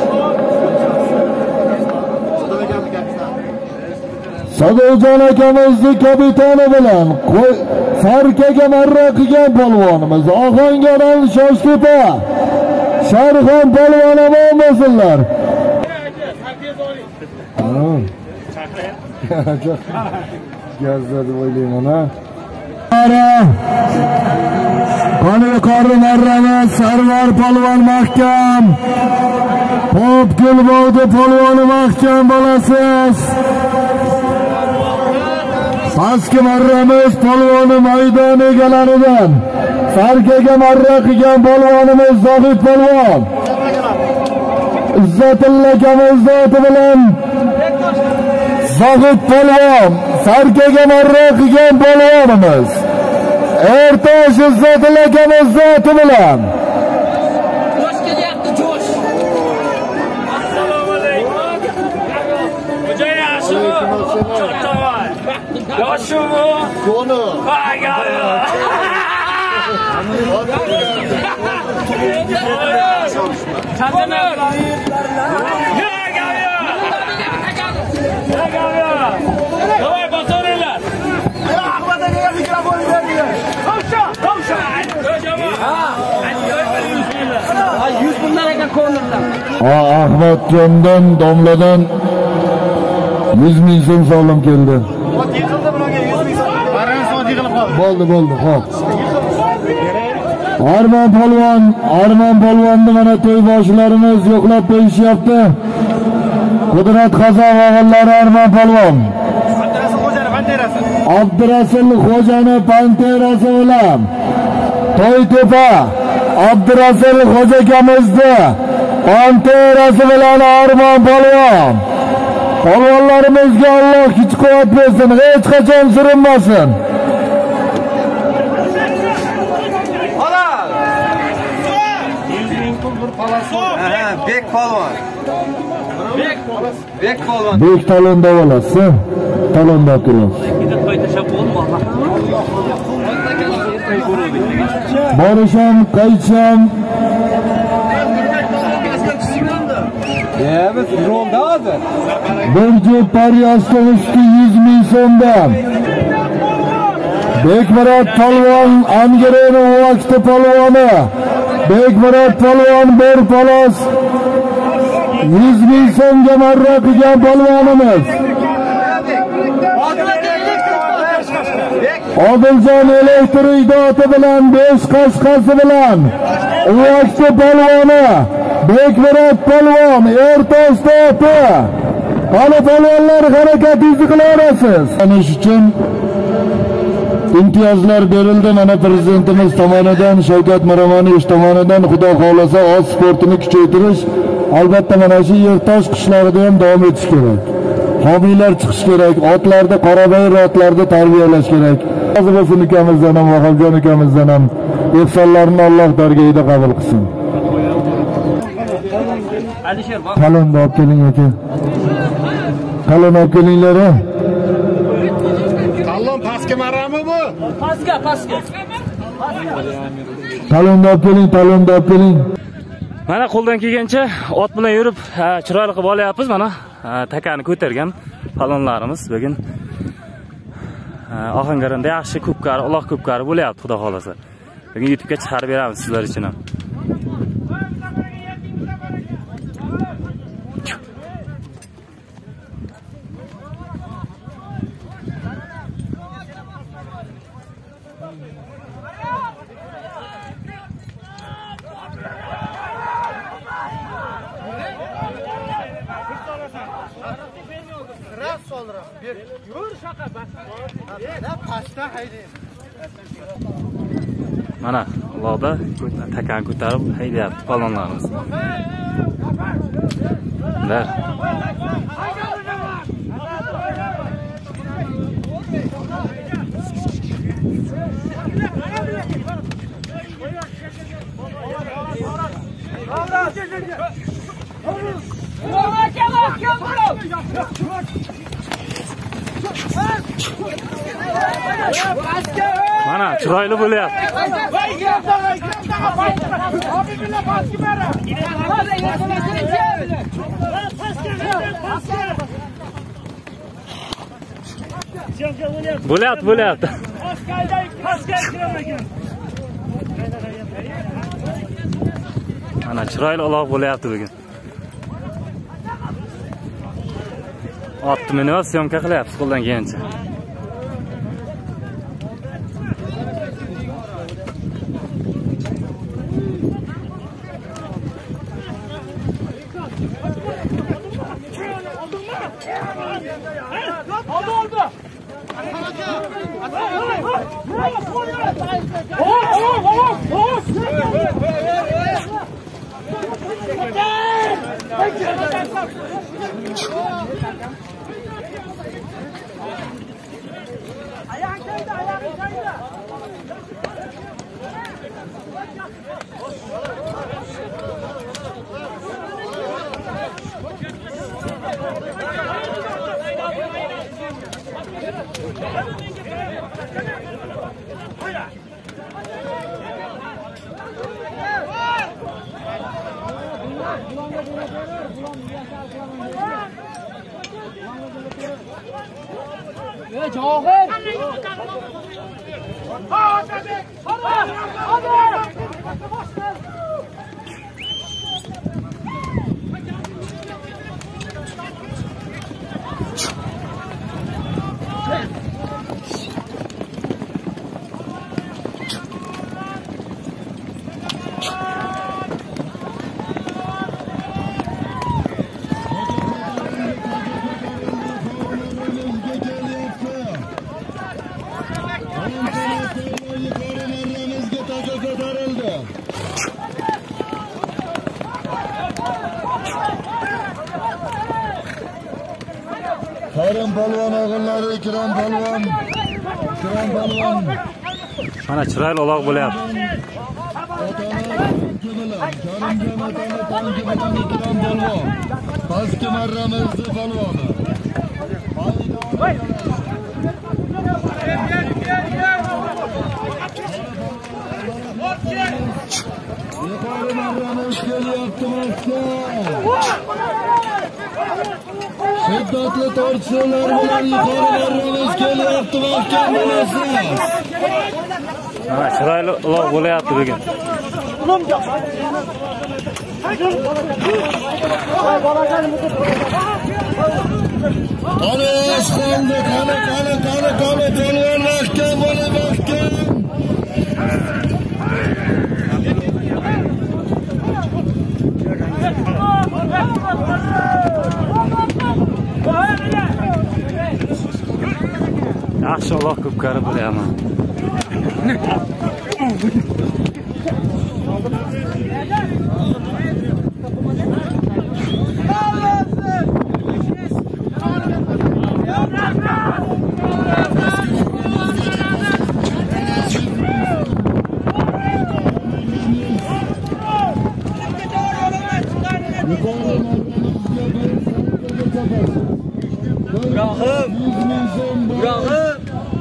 Sadirjon akamizni kapitani bilan sarkaga marra qilgan polvonimiz Ohangaron Shoshtepa Sherxon polvon omon bo'lsinlar. Gazda o'ylayman ha. Qani yuqori marramiz Sarvar polvon mahkam. Xo'p, Gulbog'da polvoni mahkam bo'lasiz. Pastki marramiz polvoni maydon egalaridan sarkaga marra qilgan polvonimiz Zohid polvon. Izzatilla akamiz zoti bilan Zohid polvon sarkaga marra qilgan polvonimiz. Ertosh Izzatilla akamiz zoti bilan Jo'sh kelyapti, jo'sh. Assalomu alaykum. Xo'ja yaxshimi? Cho'tavoy. Yoshimi? Qo'ni. Ha, g'ayyo. Qanday? Давай, basarlar. Ahmet Ali'ye mikrofonu veriyor. Kavşa, kavşa. Ha, yüz bunlar ekan ko'nirlar. Ahmetjondan, domladan yüz ming so'm solim keldi. Bo'ldi, bo'ldi, xo'p. Armon polvon, Armon polvonni mana to'y boshlarimiz yo'qlab qo'yishyapti. Qudrat Qazon o'g'illari Armon polvon. Abdurasul Xo'jani panterasi bilan To'ytepa Abdurasul Xo'ja akamizni panterasi bilan Armon polvon. Polvonlarimizga Alloh kuch-quvvat bersin, hech qachon surinmasin. Bek polvon. Bek Bek polvon. Bek talonda bo'lasiz, talonda turasiz. Borisham, qaytisham. Ya biz rolda hozir. Bir juft paryasda usti yüz ming so'mdan. Bekmurod polvon Angireni vaqti polvoni. Bekmurod polvon bir polos yüz ming so'mga marra qilgan polvonimiz. Odiljon elektr idoti bilan besh qashqasi bilan vaqti polvoni Bekmurod polvon Ertosh to'pi. Qani polvonlar harakatingizni qilarasiz. Anish uchun imtiyozlar berildi. Mana prezidentimiz tomonidan, Shavkat Miromonovich tomonidan xudo xolasa oz sportini kuchaytirish, albatta mana shu Ertosh qishlarida ham davom etish kerak. Homiylar chiqish kerak, otlarni qorabayir otlarni tarbiyalash kerak. Hozir bo'lsin ukamizdan ham, Vahobjon ukamizdan ham ehsonlarni Alloh dargohida qabul qilsin. Qalonni olib keling aka. Qalonni olib kelinglar. Qallon pastga marami bu? Pastga, pastga. Talonni olib keling, talonni olib keling. Mana qo'ldan kelgancha ot bilan yurib, chiroyli qilib olyapmiz. Mana takani ko'targan palonlarimiz bugun Ohangaronda yaxshi ko'pkari, uloq ko'pkari bo'lyapti, xudo xolasa. Bugun YouTube'ga chiqarib beramiz sizlar uchun ham. Mana ularda takan ko'tarib haydayapti palonlarimiz. Lar. Mana chiroyli bo'lyapti. Bo'lyapti, bo'lyapti. Mana chiroyli uloq bo'lyapti bugun. Otni minib syomka qilyapti qo'ldan kelgancha. Karim Palvon o'g'illari, Ikrom Palvon. Ikrom Palvon. Mana chiroyli uloq bo'lyapti. Karimjon otani tanki bilan Ikrom Palvon. Pastki marramizning palvoni. Yuqori marramiz kelyapti Makka. Shiddatli tortishuvlar bilan yuqori marramiz kelyapti Makka bolasi. Mana chiroyli uloq bo'lyapti bugun. Qani qoldi, qani qani qani qani polvon mahkam bo'la mahkam. Yaxshi uloq ko'pkari bo'lyapman. Rahim. Rahim.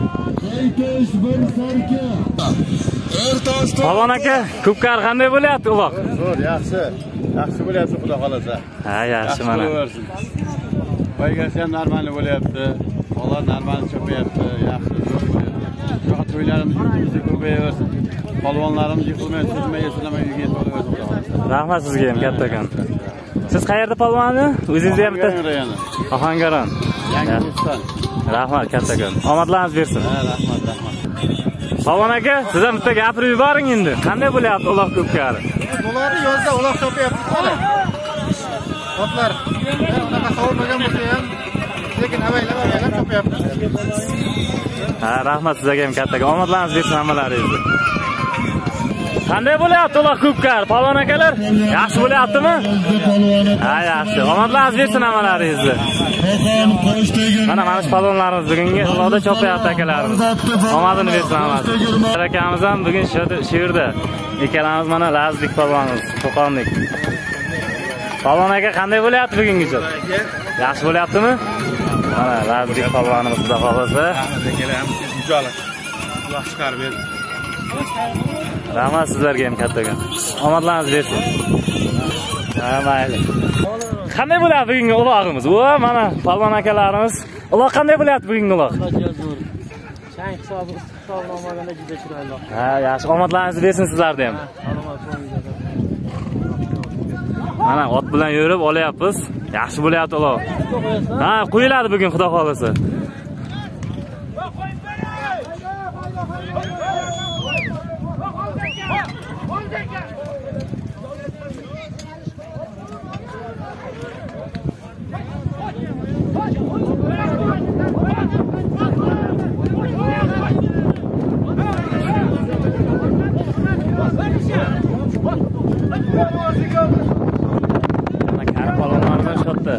Palvon aka, ko'pkari qanday bo'lyapti uloq? Zo'r, yaxshi. Yaxshi bo'lyapti, xudo xolasa. Ha, yaxshi mana. Poygasi ham normal bo'lyapti. Xolar normal chopyapti, yaxshi zo'r bo'lyapti. Shunaqa to'ylarimiz yurtimizda ko'payaversin. Palvonlarimiz yiqilmay, suzmay, yashiramay uyga yetib olaversin, xudo xolasa. Rahmat sizga ham kattakon. Siz qayerda palvonni? O'zingiz ham bitta. Ohangaron. Yangiliston. Rahmat kattakon. Omadlaringiz bersin. Ha, rahmat, rahmat. Palvon aka, siz ham bitta gapirib yuboring endi. Qanday bo'lyapti uloq ko'pkari? Bularni yozda uloq topyapti. Otlar unaqa sovurmagan bo'lsa ham, lekin avaylab avaylab topyapti. Ha, rahmat sizga ham kattakon. Omadlaringiz bersin hammalaringizni. Qanday bo'lyapti uloq ko'pkari? Palvon akalar, yaxshi bo'lyaptimi? Ha, yaxshi. Omadlaringiz bersin hammalaringizni. Mana mana shu palvonlarimiz bugungi uloqda chopyapti akalarimiz. Omadini bersin hammasi. Akamiz ham bugun shu yerda. Ikkalamiz mana lazlik palvonimiz, Qo'qonlik. Palvon aka qanday bo'lyapti bugungi chop? Yaxshi bo'lyaptimi? Mana lazlik palvonimiz xudo xolasa. Akalarimiz mujola. Uloq chiqarib berdi. Rahmat sizlarga ham kattakon. Omadlaringiz bersin. Ha, mayli. Qanday bo'lyapti bugungi ulog'imiz? Vo, mana palvon akalarimiz. Uloq qanday bo'lyapti bugungi uloq? Chang hisobi, hisob olmaganda juda chiroyli. Ha, yaxshi. Omadlaringiz bersin sizlarga ham. Mana ot bilan yurib olyapmiz. Yaxshi bo'lyapti uloq. Ha, qo'yiladi bugun xudo xolasa. Mana palvonlarimiz shotda.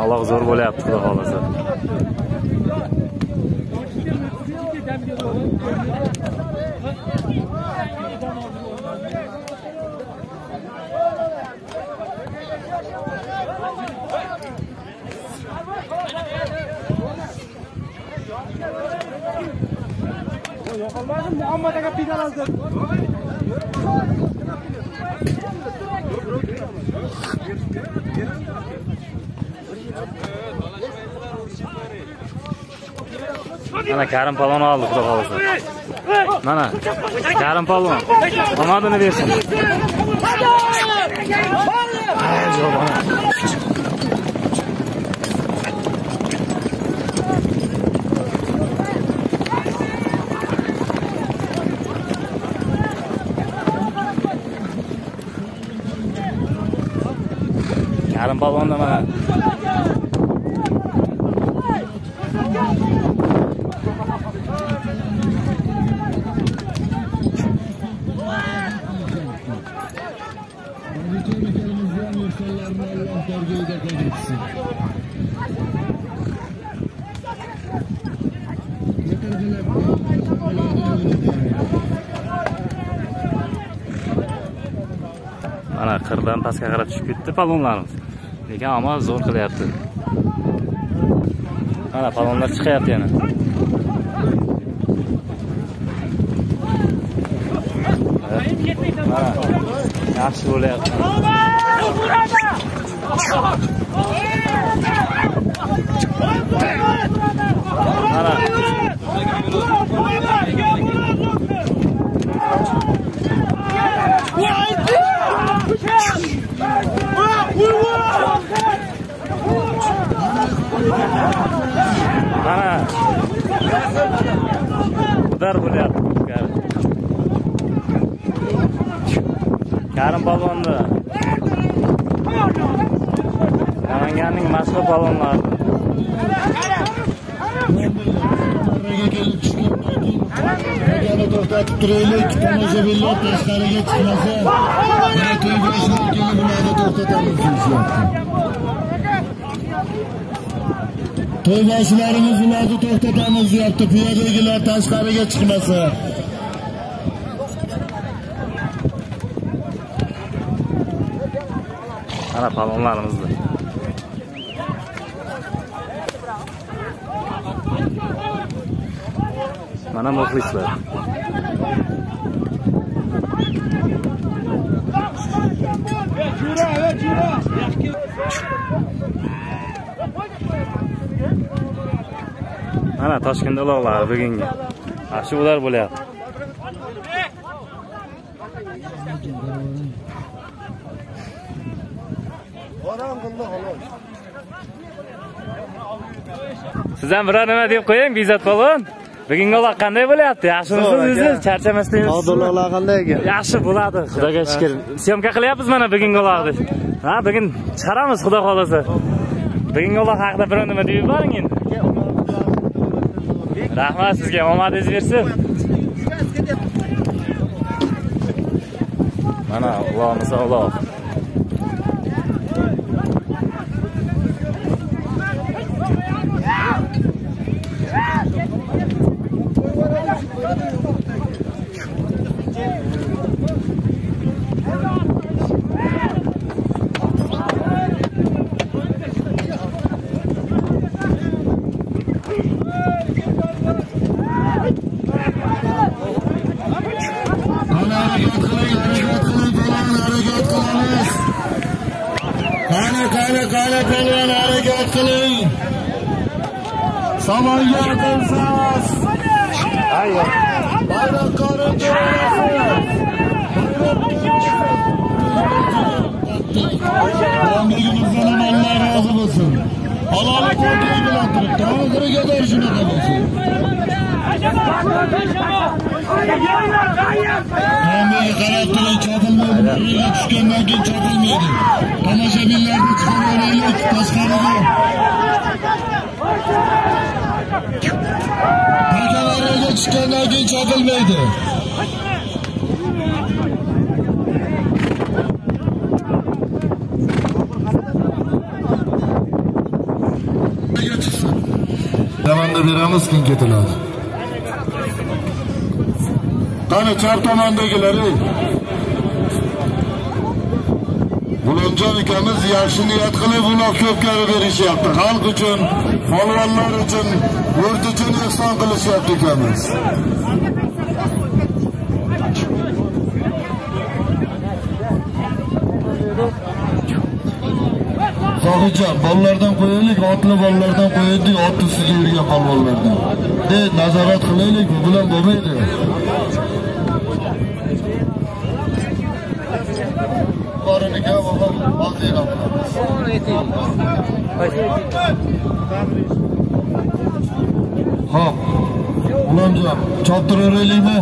Alloh zo'r bo'lyapti, xudo xolasa. Muhammad aka pidal oldi. Mana Karim palon oldi, xudo xolasa. Mana Karim palon. Omadini bersin. Karim palon da mana mana qirdan pastga qarab tushib ketdi palonlarimiz. Lekin amal zo'r qilyapti. Mana palonlar chiqyapti yana. Mana yaxshi bo'lyapti. Mana Mana Udar bo'lyapti. Karim palonni. Namanganning mashhur palonlari. Yana to'xtatib turaylik, tomoshabinlar tashqariga chiqmasa, yana to'y boshlanib kelib ularni to'xtatamiz deyishyapti. To'yboshlarimiz ularni to'xtatamiz deyapti, piyodagilar tashqariga chiqmasa. Mana palonlarimizni. Mana muxlislar. Mana Toshkent uloqlari bugungi. Yaxshi ular bo'lyapti. Siz ham biror nima deb qo'ying, Bezat palon. Bugungi uloq qanday bo'lyapti? Yaxshimisiz o'zi? Charchamasdingiz? Hozirlar qanday ekan? Yaxshi bo'ladi, xudoga shukr. Syomka qilyapmiz mana bugungi uloqni. Ha, bugun chiqaramiz, xudo xolasa. Bugungi uloq haqida biror nima deb yuboring endi. Rahmat sizga, omadingiz bersin. Mana uloqimiz uloq. Qani qani polvon harakat qiling. Samoga qo'ysangiz. Ayyo. Bayroqlarni Allohimizdan Alloh rozi bo'lsin. Halol qo'yib bilan turibdi. Hozirga qadar shunaqa bo'lsin. Hammaga qarab turing, chopilmaydi. Tushgandan keyin chopilmaydi. Tomoshabinlarni chiqaraylik tashqariga. Takalarga chiqqandan keyin chopilmaydi. tomonda beramiz, keyin ketiladi. Qani chap tomondagilar, ey. Bulonjon ukamiz yaxshi niyat qilib uloq ko'pkari berishyapti. Xalq uchun, polvonlar uchun, yurt uchun ehson qilishyapti ukamiz. Sohijon, bolalardan qo'yaylik, otli bolalardan qo'yaylik, ot ustiga yurgan polvonlardan. De, nazorat qilaylik, bu bilan bo'lmaydi. Boriniga o'g'il, hozir olamiz. Xo'p. Ulamjon, choptiraveraylikmi?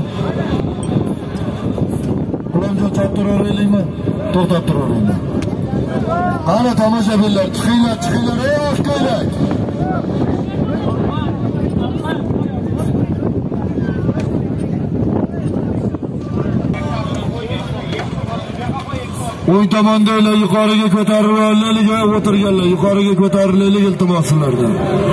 Ulamjon, choptiraveraylikmi? To'xtab turaveraylik. Qani tomoshabinlar, chiqinglar, chiqinglar, ey oshko'ylak. O'ng tomondagilar yuqoriga ko'tarilganlik va o'tirganlar yuqoriga ko'tarilganlik iltimos sizlardan.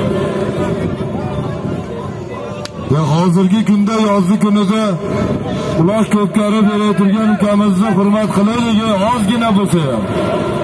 Ya hozirgi kunda, yozgi kunida uloq ko'pkari berib turgan ukamizni hurmat qilaylik, ozgina bo'lsa ham.